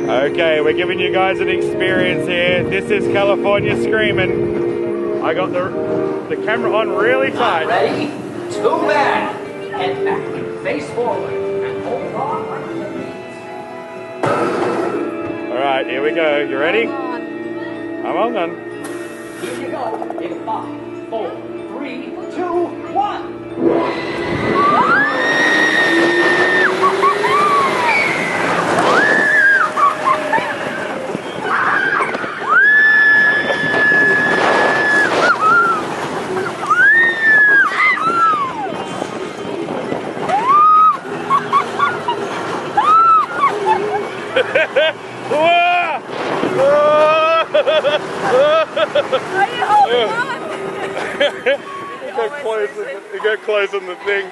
Okay, we're giving you guys an experience here. This is California Screamin. I got the camera on really tight. Ready? 2 back. Head back. Face forward. And hold on like the beat. Alright, here we go. You ready? I'm all done. Here you go. In 5, 4, 3, 2, 1. You got close on the thing.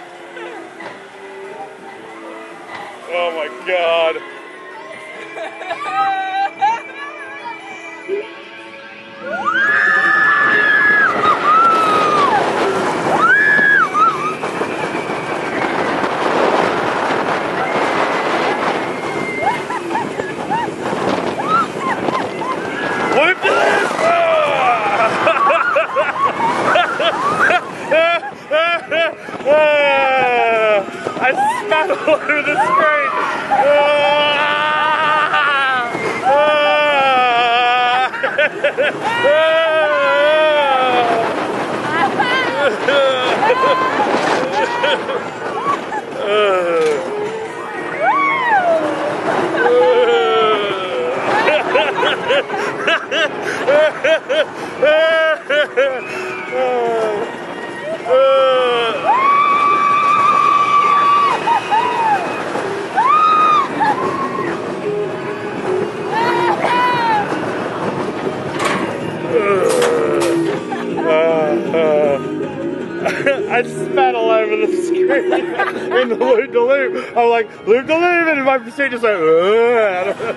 Oh my God. Loop to this! I spat all over the screen. I spat all over the screen in the loop-de-loop. I'm like, loop-de-loop, and my procedure just like, out of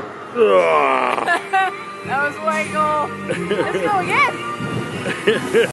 That was way cool. Let's go again.